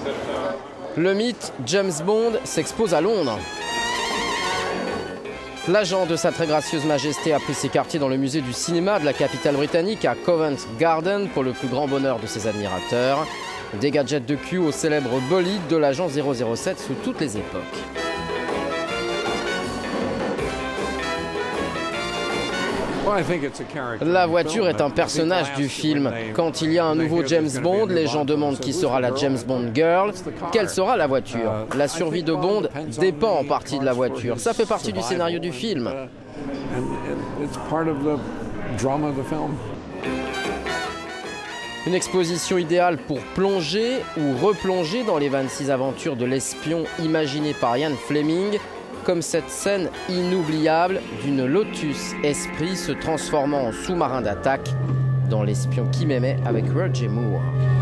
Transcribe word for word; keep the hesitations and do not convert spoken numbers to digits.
Le mythe James Bond s'expose à Londres. L'agent de sa très gracieuse majesté a pris ses quartiers dans le musée du cinéma de la capitale britannique à Covent Garden pour le plus grand bonheur de ses admirateurs. Des gadgets de cul au célèbre bolide de l'agent zéro zéro sept sous toutes les époques. La voiture est un personnage du film. Quand il y a un nouveau James Bond, les gens demandent qui sera la James Bond Girl. Quelle sera la voiture? La survie de Bond dépend en partie de la voiture. Ça fait partie du scénario du film. Une exposition idéale pour plonger ou replonger dans les vingt-six aventures de l'espion imaginé par Ian Fleming, comme cette scène inoubliable d'une Lotus Esprit se transformant en sous-marin d'attaque dans l'espion qui m'aimait avec Roger Moore.